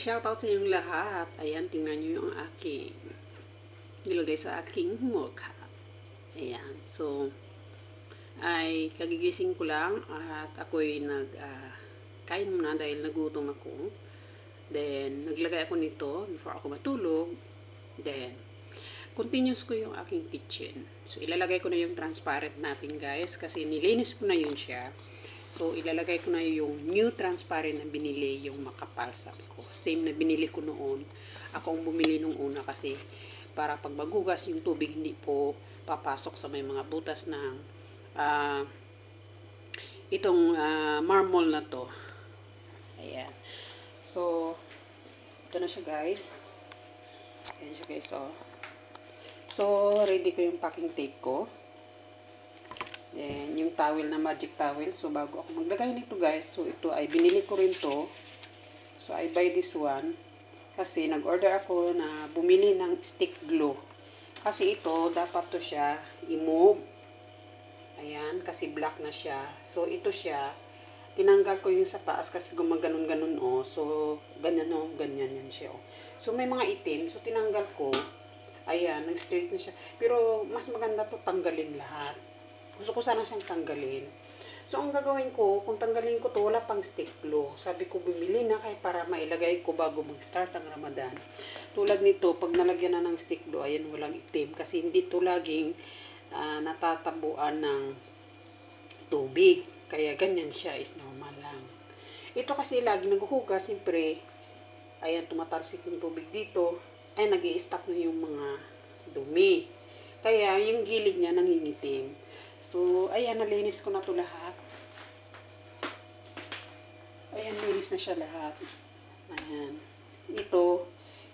Shoutout sa inyong lahat. Ayan, tingnan nyo yung aking nilagay sa aking mukha. Ayan. So, ay kagigising ko lang at ako'y kain muna dahil nagutom ako. Then, naglagay ako nito before ako matulog. Then, continuous ko yung aking kitchen. So, ilalagay ko na yung transparent natin guys kasi nilinis ko na yun siya. So, ilalagay ko na yung new transparent na binili, yung makapal, sabi ko. Same na binili ko noon. Ako ang bumili nung una kasi para pag maghugas yung tubig, hindi po papasok sa may mga butas ng itong marble na to. Ayan. So, ito na siya guys. Ayan siya guys, oh. So, ready ko yung packing tape ko. Then, yung towel na magic towel. So, bago ako maglagay nito guys. So, ito ay binili ko rin to. So, I buy this one. Kasi, nag-order ako na bumili ng stick glue. Kasi ito, dapat to siya i-move. Ayan, kasi black na siya. So, ito siya. Tinanggal ko yung sa taas kasi gumaganon-ganon oh. So, ganyan oh. Ganyan yan siya oh. So, may mga itim. So, tinanggal ko. Ayan, nag-straight na siya. Pero, mas maganda to tanggalin lahat. Gusto ko sana siyang tanggalin. So, ang gagawin ko, kung tanggalin ko to, wala pang stick glue. Sabi ko, bumili na kaya para mailagay ko bago mag-start ang Ramadan. Tulad nito, pag nalagyan na ng stick glue, ayan, walang itim. Kasi hindi to laging natatabuan ng tubig. Kaya ganyan siya, is normal lang. Ito kasi lagi naghuhugas, siyempre, ayan, tumatalsik yung tubig dito. Ay, nag-i-stack na yung mga dumi. Kaya, yung gilid niya nangingitim. So, ayan, nalinis ko na to lahat. Ayan, linis na siya lahat. Ayan. Ito,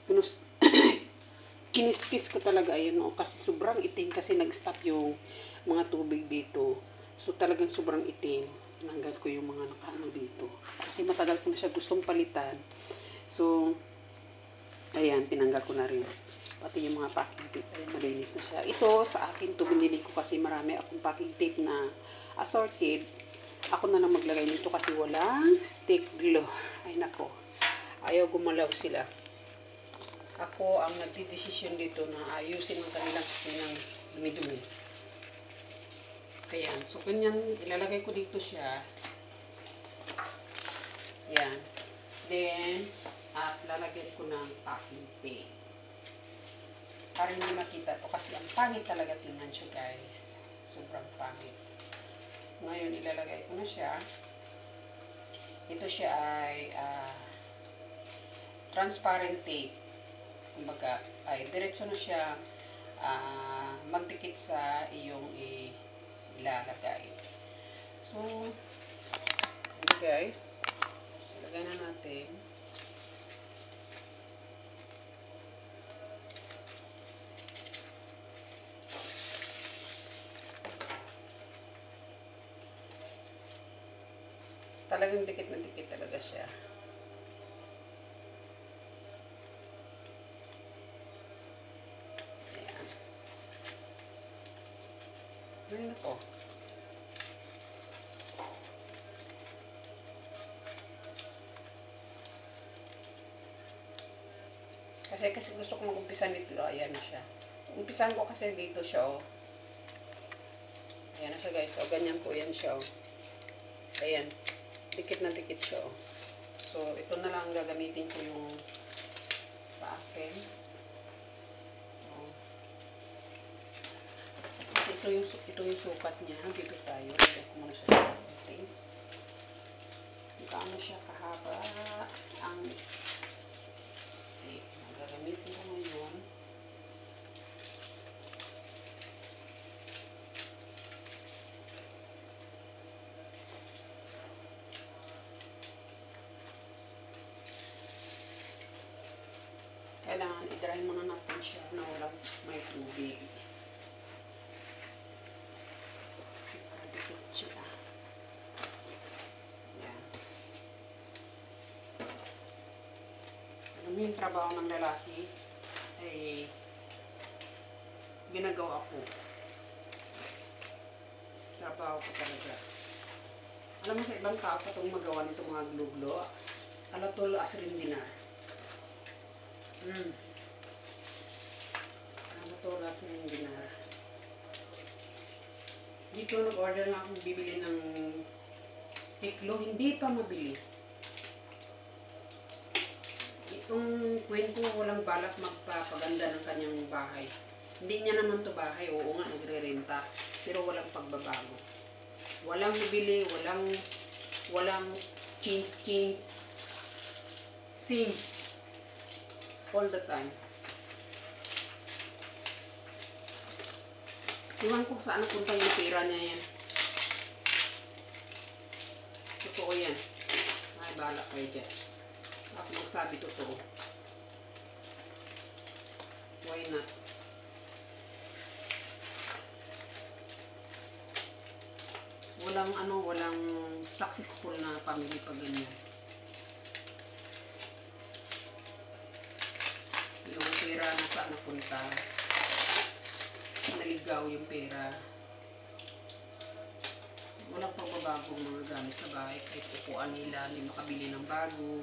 kiniskis ko talaga, ayan, oh, kasi sobrang itim kasi nag-stop yung mga tubig dito. So, talagang sobrang itim. Tinanggal ko yung mga nakaano dito. Kasi matagal ko na siya gustong palitan. So, ayan, tinanggal ko na rin. Pati yung mga packing tape, ay malinis na siya. Ito, sa akin to binili ko kasi marami akong packing tape na assorted. Ako na lang maglagay nito kasi walang stick glue. Ay nako, ayaw gumalaw sila. Ako ang nagdidesisyon dito na ayusin ang kanilang dumi-dumi. Ayan, so ganyan, ilalagay ko dito siya. Ayan. Then, at lalagyan ko ng packing tape. Para hindi makita to kasi ang pangit talaga tingnan siya guys. Sobrang pangit. Ngayon ilalagay ko na siya. Ito siya ay transparent tape. Kumbaga ay diretso na siya magdikit sa iyong ilalagay. So, ito guys. Ilagay na natin. Talagang dikit na dikit talaga siya. Ayan. Ayan na po. Kasi gusto ko mag-umpisa nito. Ayan na siya. Umpisan ko kasi dito siya oh. Ayan na siya guys. O ganyan po yan siya oh. Ayan. Dikit na dikit siya oh. So, ito na lang gagamitin ko yung sa akin. Oh. Kasi ito yung sukat niya. Dito tayo. Dito ko muna siya. Okay. Gaano siya kahaba ang gagamitin ko ngayon. Kailangan i-dry muna natin siya na walang may tubig. Kasi para dikit siya. Yan. Alam mo yung trabaho ng lalaki ay ginagawa ko. Trabaho ko talaga. Alam mo sa ibang tao pa itong magawa nito mga gluglo. Alatol asrin dinar. Ano to, last na yung dinar. Dito nag-order na akong bibili ng stiklo. Hindi pa mabili. Itong queen ko walang balak magpapaganda ng kanyang bahay. Hindi niya naman to bahay. Oo nga, nagre-renta. Pero walang pagbabago. Walang bibili, walang change. Same. All the time. Iwan ko saan napunta yung pera niya yan. Totoo yan. Ay, bahala kayo dyan. Ako magsabi totoo. Why not? Walang successful na family pag ganyan. Yung pera na saan napunta. Naligaw yung pera. Walang pagbabagong mga gamit sa bahay. Kahit kukuan nila, hindi makabili ng bago.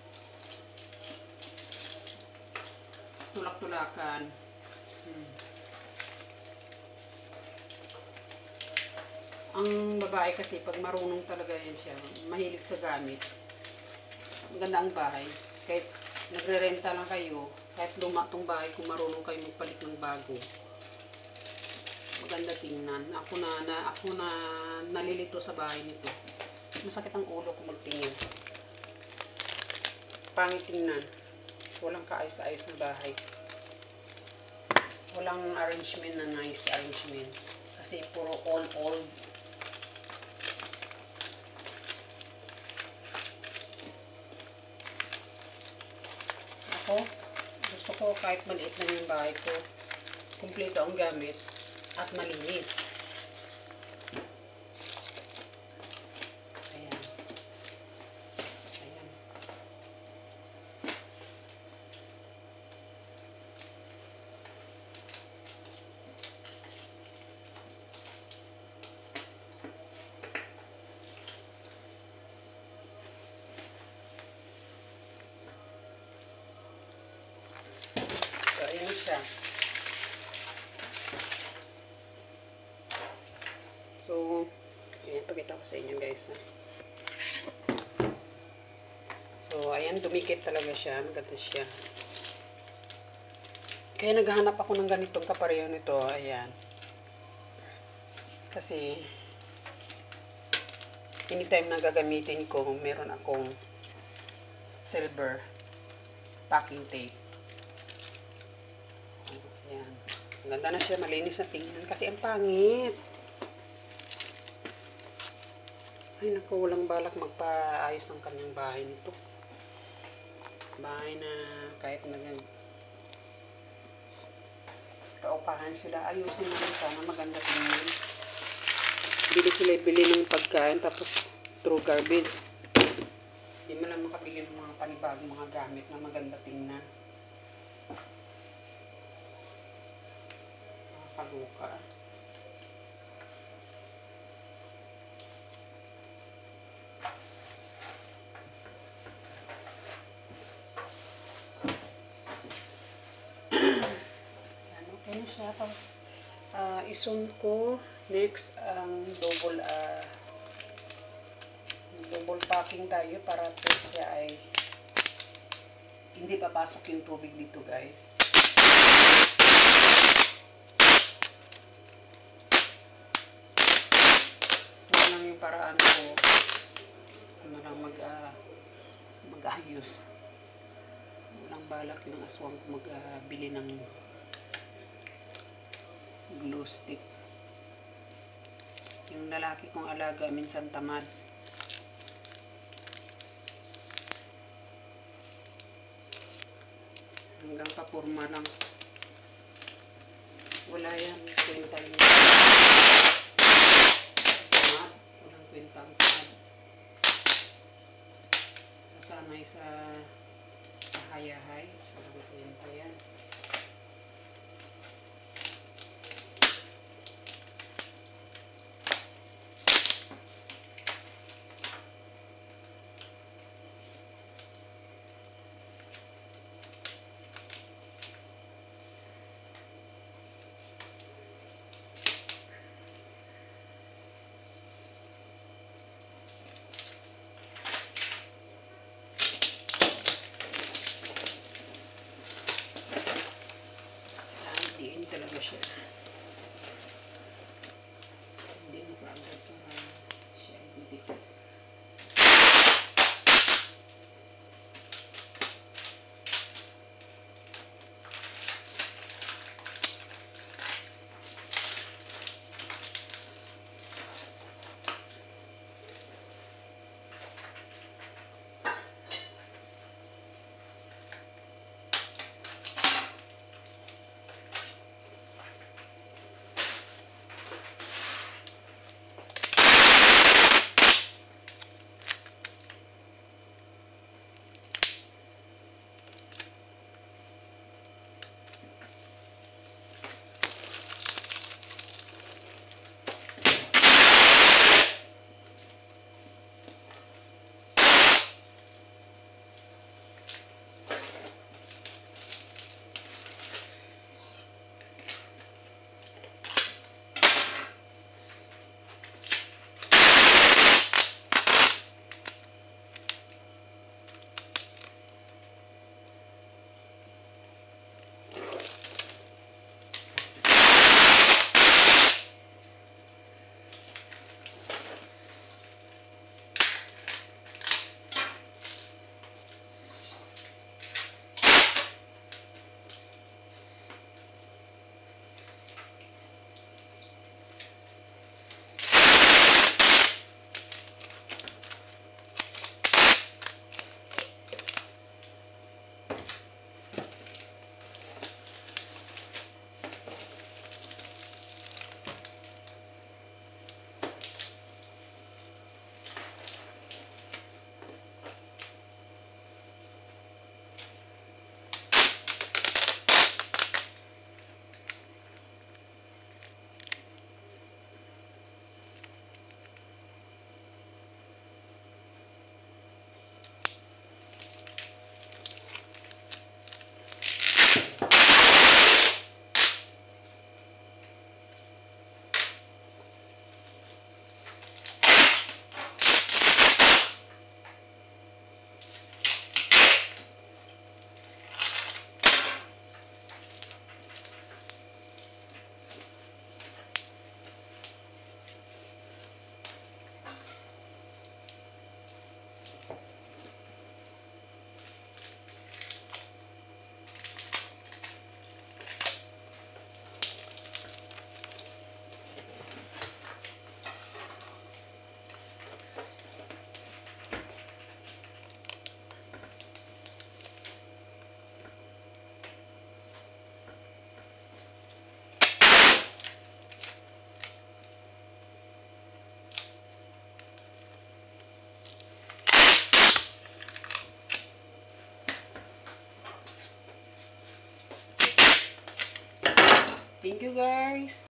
Tulak-tulakan. Ang babae kasi, pag marunong talaga yan siya, mahilig sa gamit. Maganda ang bahay. Kahit nagre-renta lang kayo, kahit luma tong bahay, kung marunong kayo magpalit ng bago, maganda tingnan. Ako na nalilito sa bahay nito. Masakit ang ulo ko magtingin. Pangit tingnan. Walang kaayos-ayos na bahay. Walang arrangement na nice arrangement. Kasi puro old. Ako, gusto ko kahit maliit lang yung bahay ko, kumpleto ang gamit at malinis. Ayan. So, ayan siya. So, ayan, pakita ko sa inyo guys. So, ayan, dumikit talaga siya. Maganda siya. Kaya naghahanap ako ng ganitong kapareho nito. Ayan. Kasi, anytime na gagamitin ko, meron akong silver packing tape. Ayan. Ganda na siya. Malinis na tingnan. Kasi ang pangit. Ay, naku, walang balak magpaayos ng kanyang bahay nito. Bahay na kahit paupahan sila, ayusin naman sana, maganda tingnan. Bili ng pagkain, tapos through garbage. Hindi mo lang makabili ng mga panibagong mga gamit na maganda tingnan. Nakakaluka. Ano siya, tapos isun ko next ang double packing tayo para siya ay hindi papasok yung tubig dito guys. Ito lang yung paraan ko mag-ayos. Walang balak yung aswang ko magbili ng glue stick. Yung lalaki kong alaga minsan tamad. Hanggang kapurma lang. Wala yan. Kwenta yun. Tamad. Walang kwenta ang tamad. Sasanay sa hayahay. Walang kwenta yan. Thank you guys.